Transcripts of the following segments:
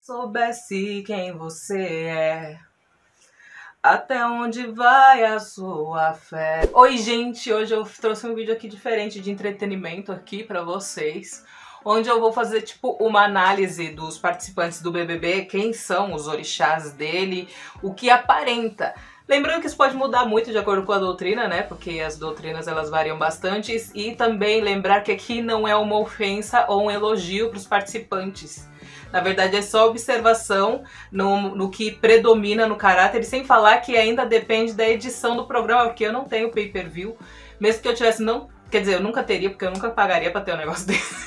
Soubesse quem você é, até onde vai a sua fé? Oi gente, hoje eu trouxe um vídeo aqui diferente de entretenimento aqui pra vocês, onde eu vou fazer tipo uma análise dos participantes do BBB, quem são os orixás dele, o que aparenta. Lembrando que isso pode mudar muito de acordo com a doutrina, né? Porque as doutrinas elas variam bastante. E também lembrar que aqui não é uma ofensa ou um elogio para os participantes. Na verdade é só observação no que predomina no caráter, e sem falar que ainda depende da edição do programa, porque eu não tenho pay-per-view. Mesmo que eu tivesse, não... Quer dizer, eu nunca teria, porque eu nunca pagaria pra ter um negócio desse.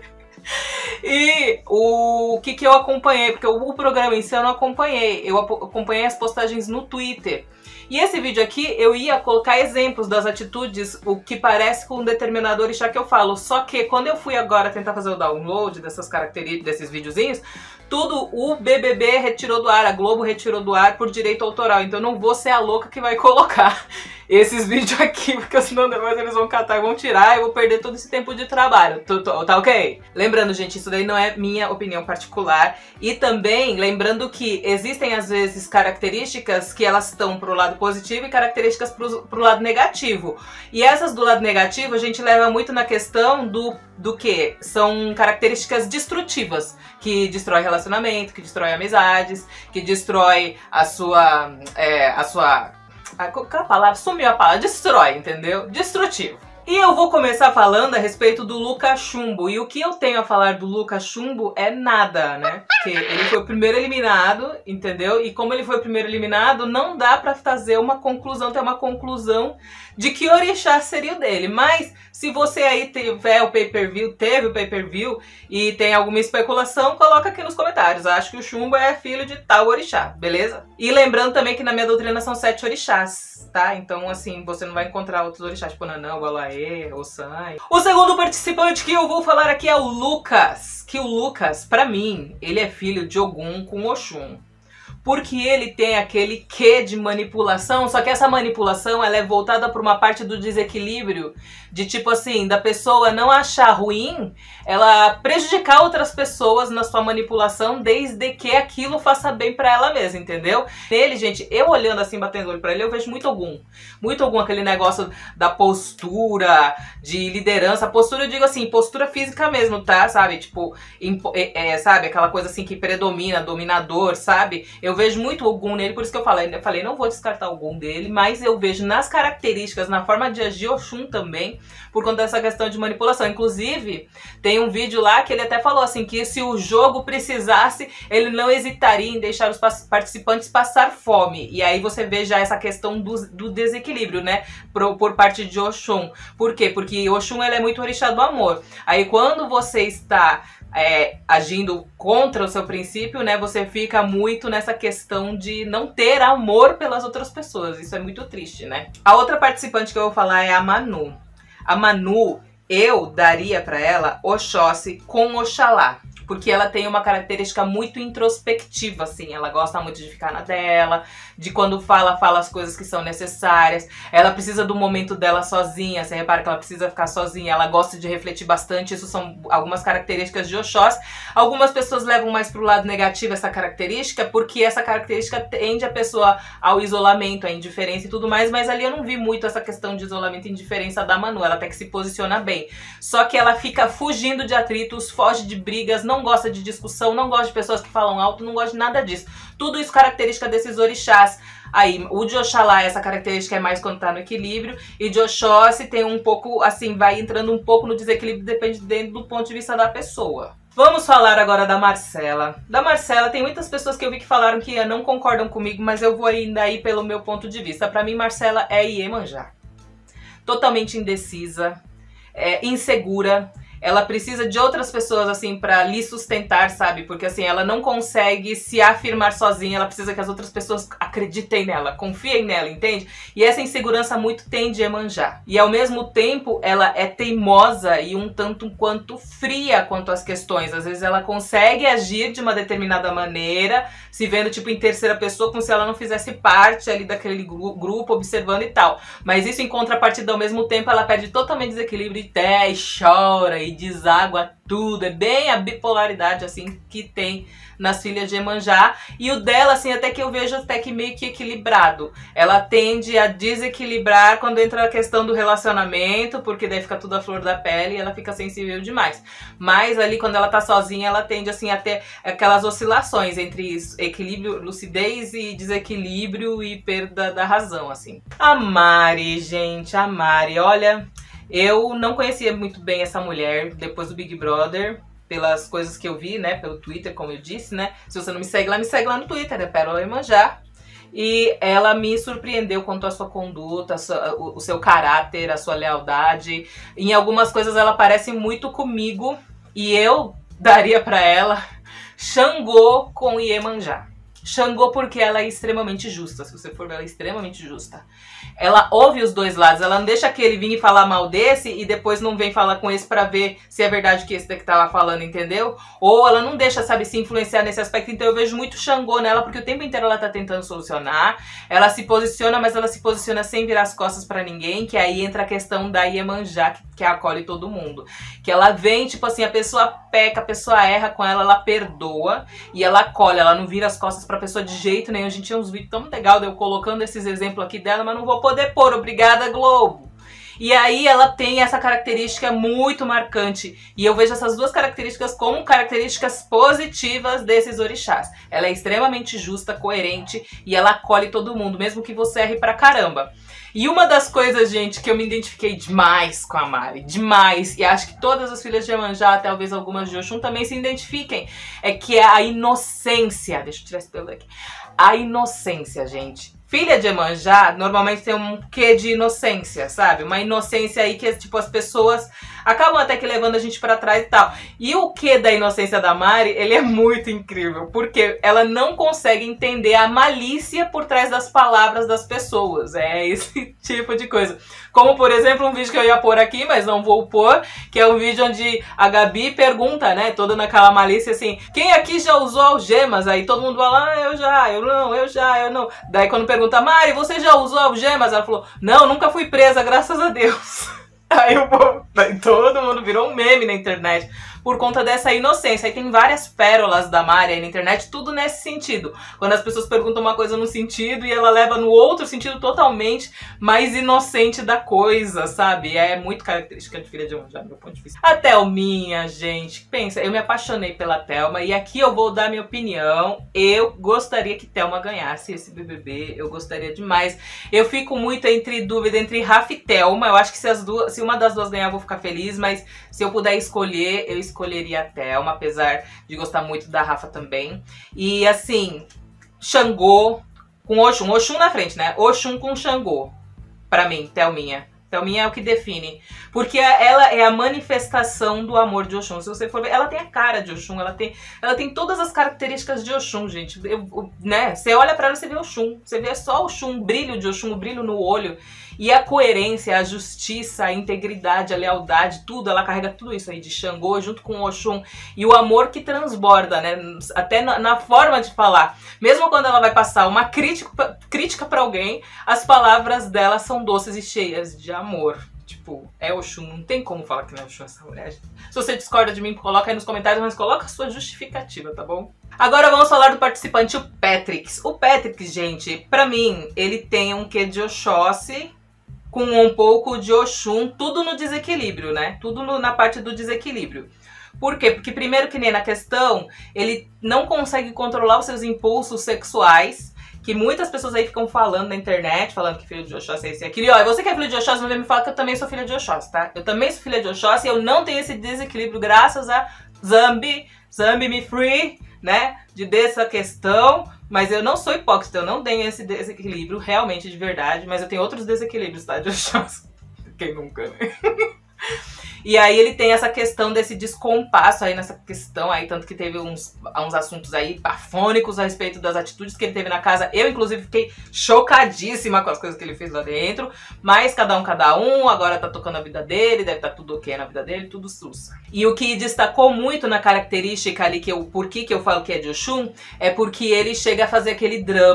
E o que eu acompanhei, porque o programa em si eu não acompanhei, eu acompanhei as postagens no Twitter. E esse vídeo aqui eu ia colocar exemplos das atitudes, o que parece com um determinado orixá que eu falo. Só que quando eu fui agora tentar fazer o download dessas características, desses videozinhos, tudo o BBB retirou do ar, a Globo retirou do ar por direito autoral. Então eu não vou ser a louca que vai colocar esses vídeos aqui, porque senão depois eles vão catar e vão tirar e eu vou perder todo esse tempo de trabalho. Tá ok? Lembrando, gente, isso daí não é minha opinião particular. E também lembrando que existem às vezes características que elas estão pro lado positivo e características pro lado negativo. E essas do lado negativo a gente leva muito na questão do que? São características destrutivas, que destrói relacionamento, que destrói amizades, que destrói a sua... Qual a palavra? Sumiu a palavra. Destrói, entendeu? Destrutivo. E eu vou começar falando a respeito do Lucas Chumbo. E o que eu tenho a falar do Lucas Chumbo é nada, né? Porque ele foi o primeiro eliminado, entendeu? E como ele foi o primeiro eliminado, não dá pra fazer uma conclusão, ter uma conclusão de que orixá seria o dele. Mas se você aí tiver o pay-per-view, teve o pay-per-view e tem alguma especulação, coloca aqui nos comentários. Acho que o Chumbo é filho de tal orixá, beleza? E lembrando também que na minha doutrina são 7 orixás, tá? Então, assim, você não vai encontrar outros orixás, tipo Nanã, Gualaê, Ossan. O segundo participante que eu vou falar aqui é o Lucas. Que o Lucas, pra mim, ele é filho de Ogum com Oxum. Porque ele tem aquele quê de manipulação, só que essa manipulação ela é voltada para uma parte do desequilíbrio, de tipo assim, da pessoa não achar ruim, ela prejudicar outras pessoas na sua manipulação, desde que aquilo faça bem para ela mesma, entendeu? Nele, gente, eu olhando assim, batendo o olho pra ele, eu vejo muito Ogum, aquele negócio da postura, de liderança, postura eu digo assim, postura física mesmo, tá? Sabe, tipo, sabe, aquela coisa assim que predomina, dominador, sabe? Eu vejo muito Ogum nele, por isso que eu falei, não vou descartar o Ogum dele, mas eu vejo nas características, na forma de agir Oxum também, por conta dessa questão de manipulação. Inclusive, tem um vídeo lá que ele até falou assim, que se o jogo precisasse, ele não hesitaria em deixar os participantes passar fome. E aí você vê já essa questão do desequilíbrio, né, por parte de Oxum. Por quê? Porque Oxum ele é muito orixá do amor. Aí quando você está agindo contra o seu princípio, né, você fica muito nessa questão de não ter amor pelas outras pessoas. Isso é muito triste, né? A outra participante que eu vou falar é a Manu. A Manu, eu daria pra ela Oxóssi com Oxalá. Porque ela tem uma característica muito introspectiva, assim. Ela gosta muito de ficar na dela, de quando fala as coisas que são necessárias. Ela precisa do momento dela sozinha. Você repara que ela precisa ficar sozinha. Ela gosta de refletir bastante. Isso são algumas características de Oxóssi. Algumas pessoas levam mais pro lado negativo essa característica, porque essa característica tende a pessoa ao isolamento, à indiferença e tudo mais. Mas ali eu não vi muito essa questão de isolamento e indiferença da Manu. Ela até que se posiciona bem. Só que ela fica fugindo de atritos, foge de brigas, não gosta de discussão, não gosta de pessoas que falam alto, não gosta de nada disso. Tudo isso característica desses orixás. Aí, o de Oxalá, essa característica é mais quando tá no equilíbrio, e de Oxóssi tem um pouco, assim, vai entrando um pouco no desequilíbrio, dependendo do ponto de vista da pessoa. Vamos falar agora da Marcela. Da Marcela, tem muitas pessoas que eu vi que falaram que não concordam comigo, mas eu vou ainda ir pelo meu ponto de vista. Pra mim, Marcela é Iemanjá. Totalmente indecisa, insegura. Ela precisa de outras pessoas, assim, pra lhe sustentar, sabe? Porque, assim, ela não consegue se afirmar sozinha, ela precisa que as outras pessoas acreditem nela, confiem nela, entende? E essa insegurança muito tende a Iemanjá. E, ao mesmo tempo, ela é teimosa e um tanto quanto fria quanto às questões. Às vezes ela consegue agir de uma determinada maneira, se vendo, tipo, em terceira pessoa, como se ela não fizesse parte ali daquele grupo, observando e tal. Mas isso, em contrapartida, ao mesmo tempo, ela perde totalmente desequilíbrio e chora e deságua tudo. É bem a bipolaridade, assim, que tem nas filhas de Iemanjá. E o dela, assim, até que eu vejo até que meio que equilibrado. Ela tende a desequilibrar quando entra a questão do relacionamento, porque daí fica tudo à flor da pele e ela fica sensível demais. Mas ali, quando ela tá sozinha, ela tende, assim, a ter aquelas oscilações entre equilíbrio, lucidez e desequilíbrio e perda da razão, assim. A Mari, gente, a Mari, olha, eu não conhecia muito bem essa mulher depois do Big Brother, pelas coisas que eu vi, né, pelo Twitter, como eu disse, né. Se você não me segue lá no Twitter, é Pérola Iemanjá. E ela me surpreendeu quanto à sua conduta, o seu caráter, a sua lealdade. Em algumas coisas ela parece muito comigo e eu daria pra ela Xangô com Iemanjá. Xangô porque ela é extremamente justa, se você for ver, ela é extremamente justa. Ela ouve os dois lados, ela não deixa aquele vir e falar mal desse e depois não vem falar com esse pra ver se é verdade que esse daqui tava falando, entendeu? Ou ela não deixa, sabe, se influenciar nesse aspecto, então eu vejo muito Xangô nela, porque o tempo inteiro ela tá tentando solucionar, ela se posiciona, mas ela se posiciona sem virar as costas pra ninguém, que aí entra a questão da Iemanjá, que acolhe todo mundo. Que ela vem, tipo assim, a pessoa peca, a pessoa erra com ela perdoa e ela acolhe, ela não vira as costas pra pessoa de jeito nenhum. A gente tinha uns vídeos tão legal de eu colocando esses exemplos aqui dela, mas não vou poder pôr, obrigada Globo. E aí ela tem essa característica muito marcante. E eu vejo essas duas características como características positivas desses orixás. Ela é extremamente justa, coerente e ela acolhe todo mundo, mesmo que você erre pra caramba. E uma das coisas, gente, que eu me identifiquei demais com a Mari, demais, e acho que todas as filhas de Iemanjá, talvez algumas de Oxum, também se identifiquem, é que é a inocência. Deixa eu tirar esse pelo daqui. A inocência, gente. Filha de Iemanjá normalmente tem um quê de inocência, sabe? Uma inocência aí que, tipo, as pessoas acabam até que levando a gente pra trás e tal. E o quê da inocência da Mari, ele é muito incrível, porque ela não consegue entender a malícia por trás das palavras das pessoas. É esse tipo de coisa. Como, por exemplo, um vídeo que eu ia pôr aqui, mas não vou pôr, que é um vídeo onde a Gabi pergunta, né, toda naquela malícia assim, quem aqui já usou algemas? Aí todo mundo fala, ah, eu já, eu não, eu já, eu não. Daí quando pergunta, Mari, você já usou algemas? Ela falou, não, nunca fui presa, graças a Deus. Aí todo mundo virou um meme na internet por conta dessa inocência. Aí tem várias pérolas da Mari aí na internet, tudo nesse sentido. Quando as pessoas perguntam uma coisa num sentido e ela leva no outro sentido totalmente mais inocente da coisa, sabe? É muito característica de filha de Iemanjá, do meu ponto de vista. A Thelminha, gente, pensa, eu me apaixonei pela Thelma e aqui eu vou dar minha opinião. Eu gostaria que Thelma ganhasse esse BBB, eu gostaria demais. Eu fico muito entre dúvida entre Rafa e Thelma. Eu acho que se uma das duas ganhar eu vou ficar feliz, mas se eu puder escolher, eu escolheria a Thelma, apesar de gostar muito da Rafa também. E assim, Xangô com Oxum, Oxum na frente, né? Oxum com Xangô, pra mim, Thelminha. Thelminha é o que define, porque ela é a manifestação do amor de Oxum. Se você for ver, ela tem a cara de Oxum, ela tem todas as características de Oxum, gente. Né? Você olha pra ela e você vê Oxum, você vê só Oxum, o brilho de Oxum, o brilho no olho. E a coerência, a justiça, a integridade, a lealdade, tudo, ela carrega tudo isso aí de Xangô junto com o Oxum. E o amor que transborda, né? Até na forma de falar. Mesmo quando ela vai passar uma crítica pra alguém, as palavras dela são doces e cheias de amor. Tipo, é Oxum, não tem como falar que não é Oxum essa mulher. Se você discorda de mim, coloca aí nos comentários, mas coloca a sua justificativa, tá bom? Agora vamos falar do participante, o Patrix. O Patrix, gente, pra mim, ele tem um quê de Oxóssi com um pouco de Oxum, tudo no desequilíbrio, né? Tudo na parte do desequilíbrio. Por quê? Porque primeiro que nem na questão, ele não consegue controlar os seus impulsos sexuais, que muitas pessoas aí ficam falando na internet, falando que filho de Oxóssi é esse e aquilo. E ó, você que é filho de Oxóssi, não vem me falar que eu também sou filha de Oxóssi, tá? Eu também sou filha de Oxóssi e eu não tenho esse desequilíbrio graças a Zambi Me Free, né? Dessa questão. Mas eu não sou hipócrita, eu não tenho esse desequilíbrio realmente de verdade, mas eu tenho outros desequilíbrios, tá? De Oxóssi. Quem nunca, né? E aí ele tem essa questão desse descompasso aí nessa questão aí, tanto que teve uns assuntos aí bafônicos a respeito das atitudes que ele teve na casa. Eu, inclusive, fiquei chocadíssima com as coisas que ele fez lá dentro, mas cada um, agora tá tocando a vida dele, deve estar tudo ok na vida dele, tudo sussa. E o que destacou muito na característica ali, por que eu falo que é de Oxum, é porque ele chega a fazer aquele drama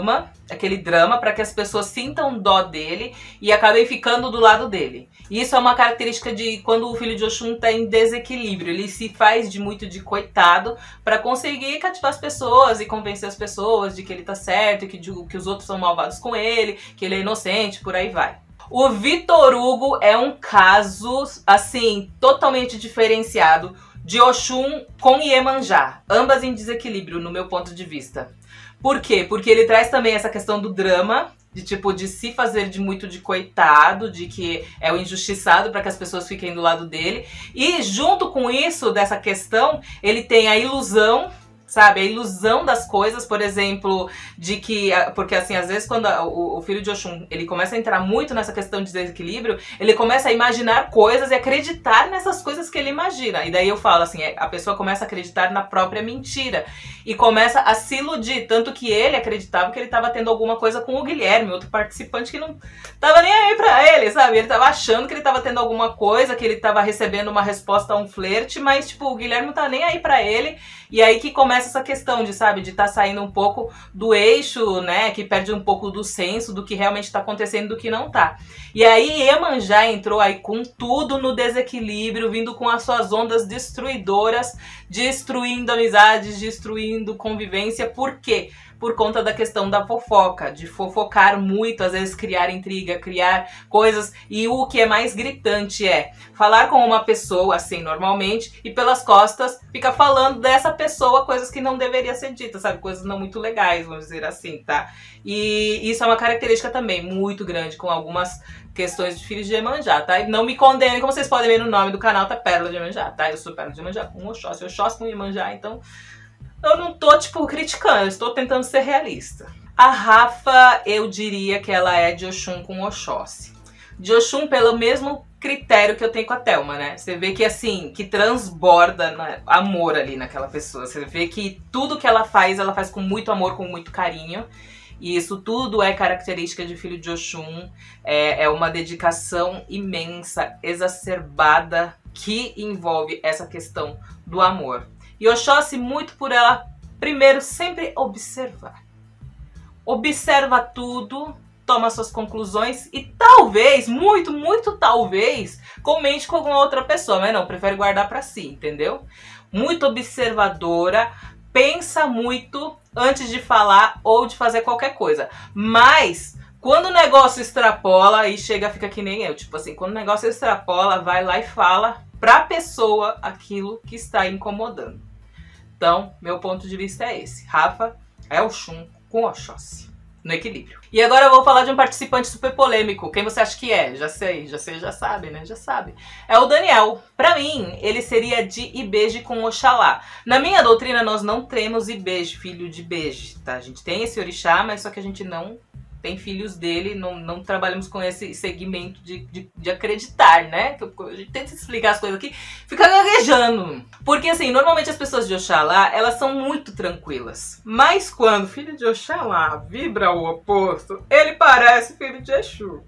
aquele drama para que as pessoas sintam dó dele e acabem ficando do lado dele. E isso é uma característica de quando o filho de Oxum tá em desequilíbrio. Ele se faz muito de coitado para conseguir cativar as pessoas e convencer as pessoas de que ele tá certo, que os outros são malvados com ele, que ele é inocente, por aí vai. O Vitor Hugo é um caso, assim, totalmente diferenciado de Oxum com Iemanjá, ambas em desequilíbrio no meu ponto de vista. Por quê? Porque ele traz também essa questão do drama, de tipo, de se fazer de muito de coitado, de que é o injustiçado para que as pessoas fiquem do lado dele. E junto com isso, dessa questão, ele tem a ilusão, sabe? A ilusão das coisas, por exemplo, de que... Porque assim, às vezes quando o filho de Oxum, ele começa a entrar muito nessa questão de desequilíbrio, ele começa a imaginar coisas e acreditar nessas coisas que ele imagina. E daí eu falo assim, a pessoa começa a acreditar na própria mentira. E começa a se iludir. Tanto que ele acreditava que ele estava tendo alguma coisa com o Guilherme, outro participante que não tava nem aí pra ele, sabe? Ele tava achando que ele tava tendo alguma coisa, que ele tava recebendo uma resposta a um flerte, mas tipo, o Guilherme não tá nem aí pra ele. E aí que começa essa questão de, sabe, de estar saindo um pouco do eixo, né, que perde um pouco do senso do que realmente está acontecendo e do que não tá. E aí Iemanjá entrou aí com tudo no desequilíbrio, vindo com as suas ondas destruidoras, destruindo amizades, destruindo convivência. Por quê? Por conta da questão da fofoca, de fofocar muito, às vezes criar intriga, criar coisas. E o que é mais gritante é falar com uma pessoa, assim, normalmente, e pelas costas fica falando dessa pessoa coisas que não deveria ser ditas, sabe? Coisas não muito legais, vamos dizer assim, tá? E isso é uma característica também muito grande com algumas questões de filhos de Iemanjá, tá? E não me condenem, como vocês podem ver no nome do canal, tá Pérola de Iemanjá, tá? Eu sou Pérola de Iemanjá com Oxóssi, Oxóssi com Iemanjá, então... Eu não tô, tipo, criticando, eu estou tentando ser realista. A Rafa, eu diria que ela é de Oxum com Oxóssi. De Oxum pelo mesmo critério que eu tenho com a Thelma, né? Você vê que, assim, que transborda, né, amor ali naquela pessoa. Você vê que tudo que ela faz com muito amor, com muito carinho. E isso tudo é característica de filho de Oxum. É uma dedicação imensa, exacerbada, que envolve essa questão do amor. E Oxóssi muito por ela, primeiro, sempre observar. Observa tudo, toma suas conclusões e talvez, muito, muito talvez, comente com alguma outra pessoa. Mas não, prefere guardar pra si, entendeu? Muito observadora, pensa muito antes de falar ou de fazer qualquer coisa. Mas... quando o negócio extrapola, aí chega, fica que nem eu. Tipo assim, quando o negócio extrapola, vai lá e fala pra pessoa aquilo que está incomodando. Então, meu ponto de vista é esse. Rafa é Oxum com Oxóssi, no equilíbrio. E agora eu vou falar de um participante super polêmico. Quem você acha que é? Já sei, já sabe, né? Já sabe. É o Daniel. Pra mim, ele seria de Ibeje com Oxalá. Na minha doutrina, nós não temos Ibeje, filho de Beje, tá? A gente tem esse orixá, mas só que a gente não... tem filhos dele, não trabalhamos com esse segmento de acreditar, né? A gente tenta explicar as coisas aqui, fica gaguejando. Porque assim, normalmente as pessoas de Oxalá, elas são muito tranquilas. Mas quando o filho de Oxalá vibra o oposto, ele parece filho de Exu.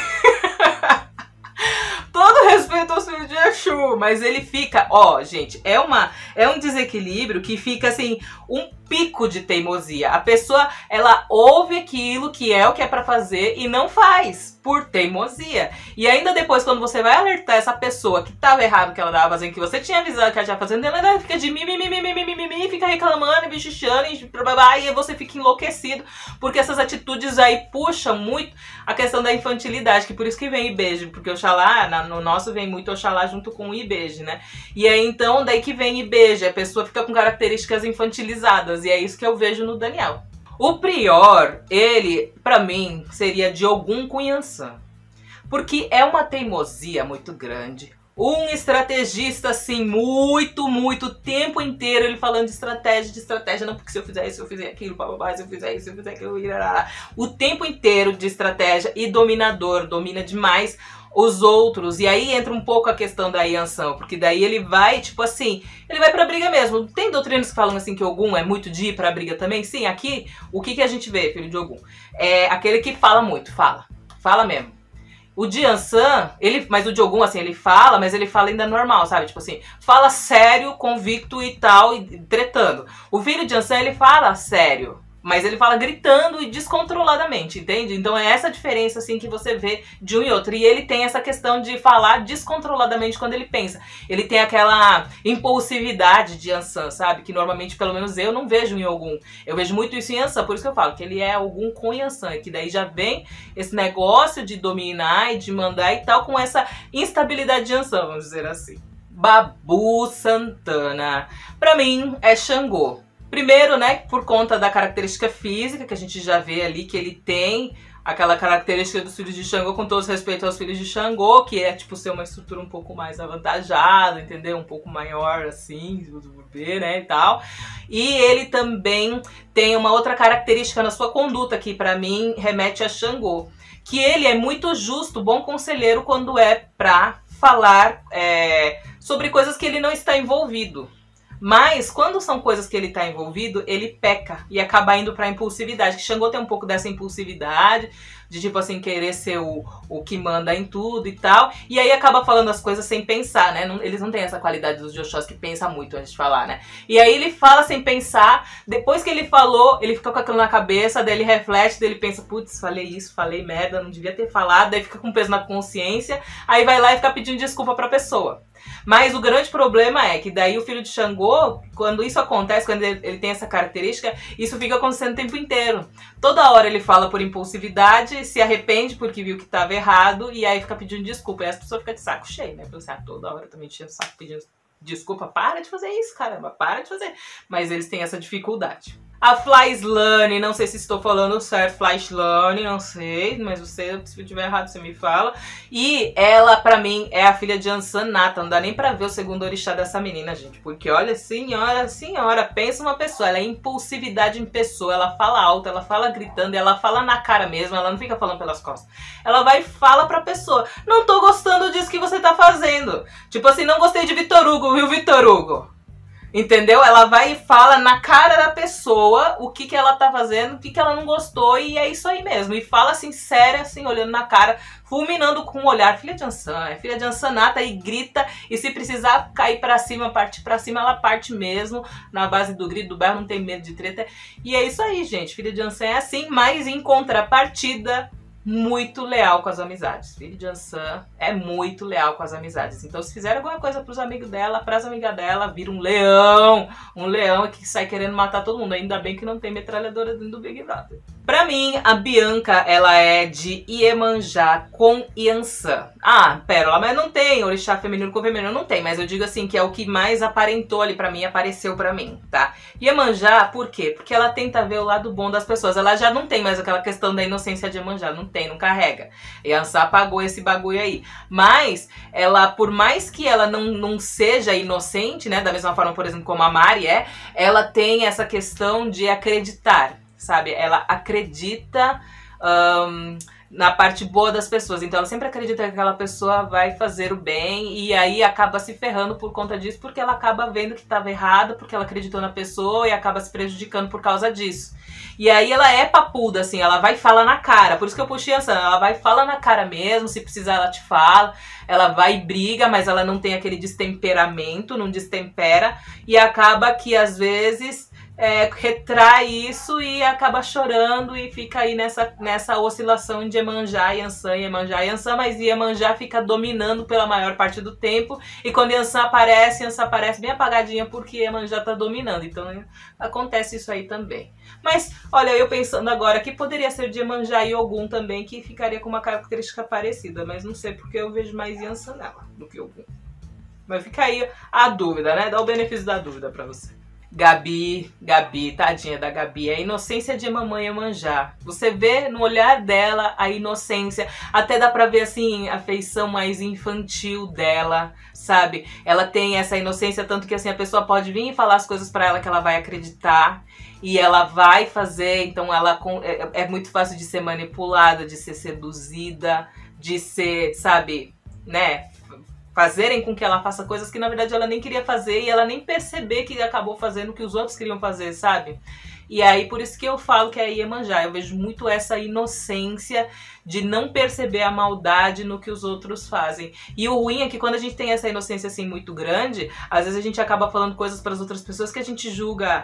Todo respeito aos filhos de Exu, mas ele fica, ó, gente, é um desequilíbrio que fica assim, um pico de teimosia. A pessoa, ela ouve aquilo que é o que é pra fazer e não faz, por teimosia. E ainda depois, quando você vai alertar essa pessoa que tava errado que ela tava fazendo, que você tinha avisado que ela tava fazendo, ela fica de mimimi, fica reclamando, bichichando, e você fica enlouquecido, porque essas atitudes aí puxam muito a questão da infantilidade, que por isso que vem Ibeje, porque Oxalá, no nosso vem muito Oxalá junto com o Ibeje, né? E aí então, daí que vem Ibeje, a pessoa fica com características infantilizadas, e é isso que eu vejo no Daniel. O Prior, ele, pra mim, seria de Ogum com Yansan, porque é uma teimosia muito grande. Um estrategista, assim, muito tempo inteiro ele falando de estratégia, não, porque se eu fizer isso, eu fizer aquilo, se eu fizer isso, eu fizer aquilo, o tempo inteiro de estratégia e dominador, domina demais os outros. E aí entra um pouco a questão da Yansan, porque daí ele vai, tipo assim, ele vai pra briga mesmo. Tem doutrinas que falam assim que Ogum é muito de ir pra briga também? Sim, aqui, o que a gente vê, filho de Ogum? É aquele que fala muito, fala mesmo. O de Yansan, mas o de Ogum, assim, ele fala, mas ele fala ainda normal, sabe? Tipo assim, fala sério, convicto e tal, e tretando. O filho de Yansan, ele fala sério, Mas ele fala gritando e descontroladamente, entende? Então é essa diferença, assim, que você vê de um e outro. E ele tem essa questão de falar descontroladamente quando ele pensa. Ele tem aquela impulsividade de Yansan, sabe? Que normalmente, pelo menos eu, não vejo em Ogum. Eu vejo muito isso em Yansan, por isso que eu falo que ele é Ogum com Yansan. Que daí já vem esse negócio de dominar e de mandar e tal, com essa instabilidade de Yansan, vamos dizer assim. Babu Santana. Pra mim, é Xangô. Primeiro, né, por conta da característica física, que a gente já vê ali que ele tem aquela característica dos filhos de Xangô, com todo respeito aos filhos de Xangô, que é, tipo, ser uma estrutura um pouco mais avantajada, entendeu? Um pouco maior, assim, né, e tal. E ele também tem uma outra característica na sua conduta, que pra mim remete a Xangô, que ele é muito justo, bom conselheiro, quando é pra falar sobre coisas que ele não está envolvido. Mas, quando são coisas que ele tá envolvido, ele peca e acaba indo pra impulsividade. Que Xangô tem um pouco dessa impulsividade, de tipo assim, querer ser o que manda em tudo e tal. E aí acaba falando as coisas sem pensar, né? Eles não têm essa qualidade dos Joshós que pensa muito antes de falar, né? E aí ele fala sem pensar, depois que ele falou, ele fica com aquilo na cabeça, daí ele reflete, daí ele pensa, putz, falei isso, falei merda, não devia ter falado, daí fica com peso na consciência, aí vai lá e fica pedindo desculpa pra pessoa. Mas o grande problema é que daí o filho de Xangô, quando isso acontece, quando ele tem essa característica, isso fica acontecendo o tempo inteiro. Toda hora ele fala por impulsividade, se arrepende porque viu que estava errado e aí fica pedindo desculpa. E as pessoas ficam de saco cheio, né? Pensar, toda hora também tinha saco pedindo desculpa. Para de fazer isso, caramba, para de fazer. Mas eles têm essa dificuldade. A Flyslane, não sei se estou falando certo, Flyslane, não sei, mas você, se eu tiver errado, você me fala. E ela, pra mim, é a filha de Yansan Nata, não dá nem pra ver o segundo orixá dessa menina, gente. Porque, olha, senhora, pensa uma pessoa, ela é impulsividade em pessoa, ela fala alto, ela fala gritando, ela fala na cara mesmo, ela não fica falando pelas costas. Ela vai e fala pra pessoa, não tô gostando disso que você tá fazendo. Tipo assim, não gostei de Vitor Hugo, viu, Vitor Hugo? Entendeu? Ela vai e fala na cara da pessoa o que ela tá fazendo, o que ela não gostou, e é isso aí mesmo. E fala assim, séria, assim, olhando na cara, fulminando com o olhar. Filha de Yansan, é filha de Yansan Nata, e grita, e se precisar cair pra cima, partir pra cima, ela parte mesmo, na base do grito, do berro, não tem medo de treta. E é isso aí, gente. Filha de Yansan é assim, mas em contrapartida, muito leal com as amizades. Filho de Yansan é muito leal com as amizades. Então, se fizer alguma coisa pros amigos dela, pras amigas dela, vira um leão que sai querendo matar todo mundo. Ainda bem que não tem metralhadora dentro do Big Brother. Pra mim, a Bianca, ela é de Iemanjá com Yansan. Ah, Pérola, mas não tem orixá feminino com feminino, não tem. Mas eu digo assim, que é o que mais aparentou ali pra mim, apareceu pra mim, tá? Iemanjá, por quê? Porque ela tenta ver o lado bom das pessoas. Ela já não tem mais aquela questão da inocência de Iemanjá, não tem, não carrega. Yansan apagou esse bagulho aí. Mas, ela, por mais que ela não seja inocente, né? Da mesma forma, por exemplo, como a Mari é, ela tem essa questão de acreditar, sabe? Ela acredita na parte boa das pessoas. Então ela sempre acredita que aquela pessoa vai fazer o bem e aí acaba se ferrando por conta disso, porque ela acaba vendo que estava errado, porque ela acreditou na pessoa e acaba se prejudicando por causa disso. E aí ela é papuda, assim, ela vai e fala na cara. Por isso que eu puxei essa, ela vai e fala na cara mesmo, se precisar ela te fala. Ela vai e briga, mas ela não tem aquele destemperamento, não destempera. E acaba que às vezes retrai isso e acaba chorando e fica aí nessa oscilação de Iemanjá, Yansan, Iemanjá, Yansan, mas Iemanjá fica dominando pela maior parte do tempo, e quando Yansan aparece bem apagadinha porque Iemanjá tá dominando, então acontece isso aí também. Mas, olha, eu pensando agora que poderia ser de Iemanjá e Ogum também, que ficaria com uma característica parecida, mas não sei porque eu vejo mais Yansan nela do que Ogum. Mas fica aí a dúvida, né? Dá o benefício da dúvida pra você. Gabi, tadinha da Gabi, a inocência de mamãe Iemanjá. Você vê no olhar dela a inocência, até dá pra ver assim a feição mais infantil dela, sabe? Ela tem essa inocência, tanto que assim a pessoa pode vir e falar as coisas pra ela que ela vai acreditar e ela vai fazer, então ela é muito fácil de ser manipulada, de ser seduzida, de ser, sabe, né? Fazerem com que ela faça coisas que na verdade ela nem queria fazer e ela nem perceber que acabou fazendo o que os outros queriam fazer, sabe? E aí por isso que eu falo que é Iemanjá. Eu vejo muito essa inocência de não perceber a maldade no que os outros fazem. E o ruim é que quando a gente tem essa inocência assim muito grande, às vezes a gente acaba falando coisas para as outras pessoas que a gente julga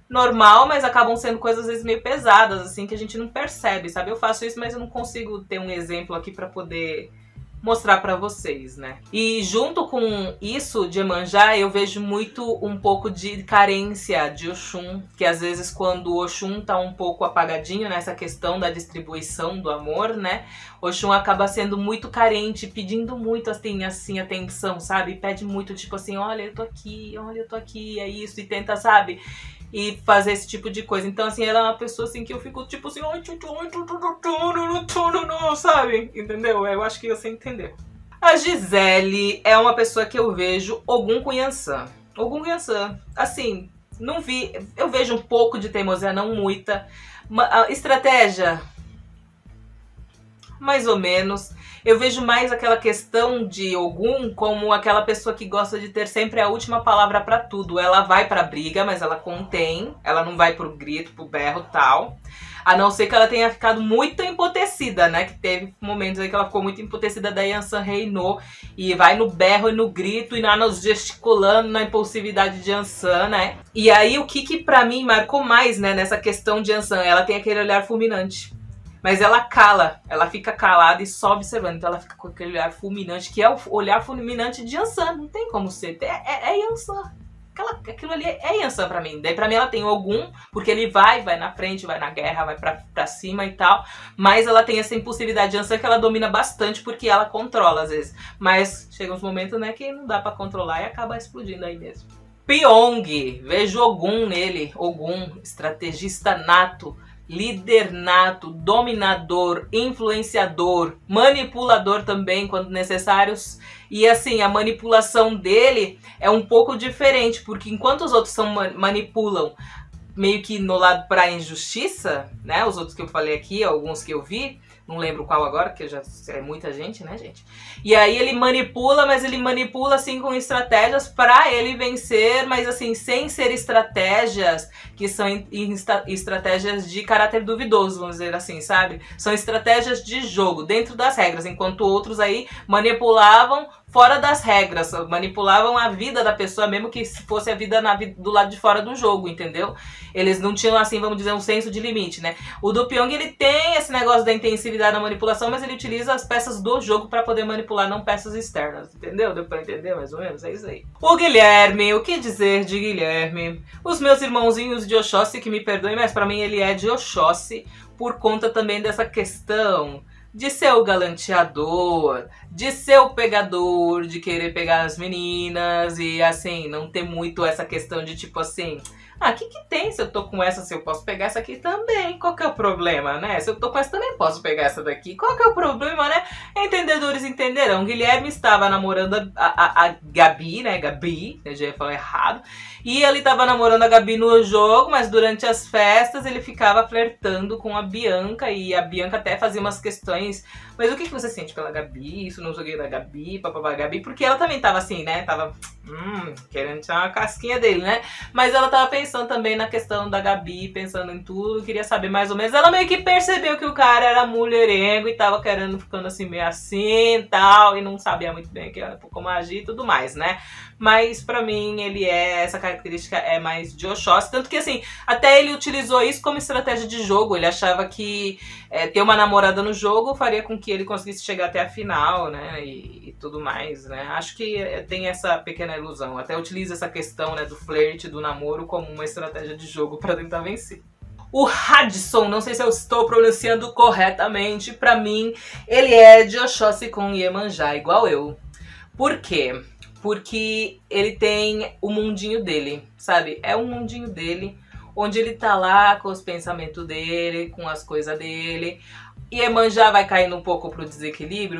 normal, mas acabam sendo coisas às vezes meio pesadas, assim, que a gente não percebe, sabe? Eu faço isso, mas eu não consigo ter um exemplo aqui pra poder mostrar pra vocês, né? E junto com isso de Iemanjá, eu vejo muito um pouco de carência de Oxum, que às vezes quando o Oxum tá um pouco apagadinho nessa questão da distribuição do amor, né? Oxum acaba sendo muito carente, pedindo muito assim atenção, sabe? Pede muito, tipo assim, olha, eu tô aqui, é isso, e tenta, sabe? E fazer esse tipo de coisa. Então, assim, ela é uma pessoa assim que eu fico tipo assim, sabe? Entendeu? Eu acho que você entendeu. A Gisele é uma pessoa que eu vejo Ogum com Yansan. Ogum com Yansan. Assim, não vi. Eu vejo um pouco de teimosia, não muita. Estratégia, mais ou menos. Eu vejo mais aquela questão de Ogum como aquela pessoa que gosta de ter sempre a última palavra pra tudo. Ela vai pra briga, mas ela contém. Ela não vai pro grito, pro berro e tal. A não ser que ela tenha ficado muito emputecida, né? Que teve momentos aí que ela ficou muito emputecida, daí Yansan reinou. E vai no berro e no grito e nos gesticulando, na impulsividade de Yansan, né? E aí o que pra mim marcou mais, né? Nessa questão de Yansan, ela tem aquele olhar fulminante. Mas ela cala, ela fica calada e só observando. Então ela fica com aquele olhar fulminante, que é o olhar fulminante de Yansan. Não tem como ser. É Yansan. Aquilo ali é Yansan pra mim. Daí pra mim ela tem Ogum, porque ele vai na frente, vai na guerra, vai pra cima e tal. Mas ela tem essa impulsividade de Yansan que ela domina bastante, porque ela controla às vezes. Mas chega uns momentos, né, que não dá pra controlar e acaba explodindo aí mesmo. Pyong, vejo Ogum nele. Ogum, estrategista nato. Líder nato, dominador, influenciador, manipulador também quando necessários. E assim, a manipulação dele é um pouco diferente, porque enquanto os outros manipulam meio que no lado pra injustiça, né? Os outros que eu falei aqui, alguns que eu vi, não lembro qual agora, porque já é muita gente, né, gente? E aí ele manipula, mas ele manipula assim com estratégias pra ele vencer, mas assim, sem ser estratégias que são estratégias de caráter duvidoso, vamos dizer assim, sabe? São estratégias de jogo, dentro das regras, enquanto outros aí manipulavam fora das regras, manipulavam a vida da pessoa, mesmo que fosse a vida do lado de fora do jogo, entendeu? Eles não tinham, assim, vamos dizer, um senso de limite, né? O do Pyong, ele tem esse negócio da intensividade na manipulação, mas ele utiliza as peças do jogo pra poder manipular, não peças externas, entendeu? Deu pra entender, mais ou menos? É isso aí. O Guilherme, o que dizer de Guilherme? Os meus irmãozinhos de Oxóssi, que me perdoem, mas pra mim ele é de Oxóssi, por conta também dessa questão de ser o galanteador, de ser o pegador, de querer pegar as meninas e assim, não ter muito essa questão de tipo assim, ah, o que tem se eu tô com essa, se eu posso pegar essa aqui também? Qual que é o problema, né? Se eu tô com essa também posso pegar essa daqui. Qual que é o problema, né? Entendedores entenderão. Guilherme estava namorando a Gabi, né? Gabi, eu já ia falar errado. E ele estava namorando a Gabi no jogo, mas durante as festas ele ficava flertando com a Bianca. E a Bianca até fazia umas questões. Mas o que você sente pela Gabi? Isso não joguei da Gabi, papapá, Gabi. Porque ela também tava assim, né? Tava querendo tirar uma casquinha dele, né? Mas ela tava pensando também na questão da Gabi, pensando em tudo. Queria saber mais ou menos. Ela meio que percebeu que o cara era mulherengo e tava querendo, ficando assim, meio assim e tal. E não sabia muito bem como agir e tudo mais, né? Mas pra mim, essa característica é mais de Oxóssi. Tanto que assim, até ele utilizou isso como estratégia de jogo. Ele achava que ter uma namorada no jogo faria com que ele conseguisse chegar até a final, né? E tudo mais, né? Acho que tem essa pequena ilusão. Até utiliza essa questão, né, do flerte, do namoro, como uma estratégia de jogo pra tentar vencer. O Radisson, não sei se eu estou pronunciando corretamente, pra mim, ele é de Oxóssi com Iemanjá, igual eu. Por quê? Porque ele tem o mundinho dele, sabe? É um mundinho dele, onde ele tá lá com os pensamentos dele, com as coisas dele. E Iemanjá vai caindo um pouco pro desequilíbrio,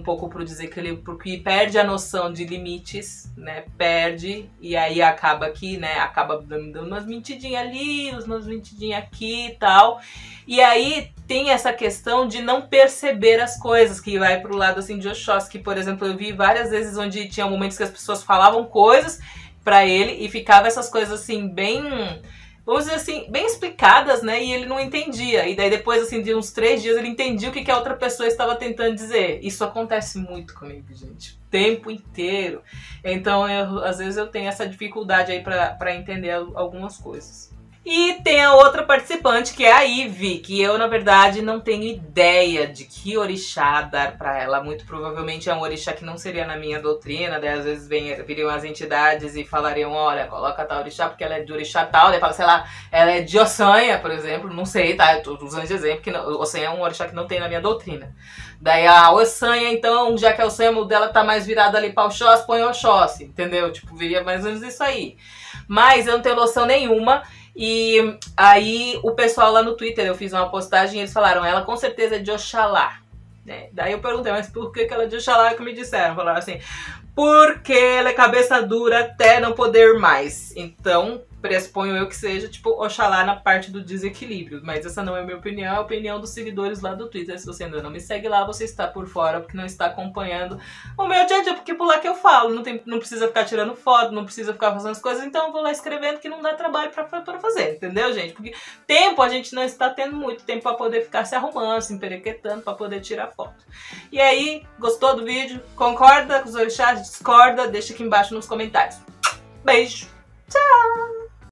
porque perde a noção de limites, né? Perde, e aí acaba aqui, né? Acaba dando umas mentidinhas ali, umas mentidinhas aqui e tal. E aí tem essa questão de não perceber as coisas, que vai pro lado assim de Oxóssi, que, por exemplo, eu vi várias vezes onde tinha momentos que as pessoas falavam coisas pra ele e ficava essas coisas assim, bem, vamos dizer assim, bem explicadas, né? E ele não entendia. E daí depois, assim, de uns 3 dias, ele entendia o que a outra pessoa estava tentando dizer. Isso acontece muito comigo, gente. O tempo inteiro. Então, às vezes eu tenho essa dificuldade aí pra entender algumas coisas. E tem a outra participante, que é a Ivy, que eu, na verdade, não tenho ideia de que orixá dar pra ela. Muito provavelmente é um orixá que não seria na minha doutrina, daí às vezes viriam as entidades e falariam, olha, coloca tal orixá porque ela é de orixá tal, daí fala, sei lá, ela é de Ossanha, por exemplo, não sei, tá? Eu tô usando de exemplo, que Ossanha é um orixá que não tem na minha doutrina. Daí a Ossanha, então, já que a Ossanha dela tá mais virada ali pra Oxóssi, põe Oxóssi, entendeu? Tipo, viria mais ou menos isso aí. Mas eu não tenho noção nenhuma. E aí o pessoal lá no Twitter, eu fiz uma postagem e eles falaram, ela com certeza é de Oxalá, né? Daí eu perguntei, mas por que ela é de Oxalá? Que me disseram, falaram assim, porque ela é cabeça dura até não poder mais. Então, pressuponho eu que seja, tipo, Oxalá na parte do desequilíbrio. Mas essa não é a minha opinião, é a opinião dos seguidores lá do Twitter. Se você ainda não me segue lá, você está por fora, porque não está acompanhando o meu dia a dia, porque por lá que eu falo. Não precisa ficar tirando foto, não precisa ficar fazendo as coisas, então eu vou lá escrevendo que não dá trabalho pra fazer, entendeu, gente? Porque tempo a gente não está tendo muito tempo pra poder ficar se arrumando, se emperequetando, pra poder tirar foto. E aí, gostou do vídeo? Concorda com os orixás? Discorda? Deixa aqui embaixo nos comentários. Beijo! Tchau!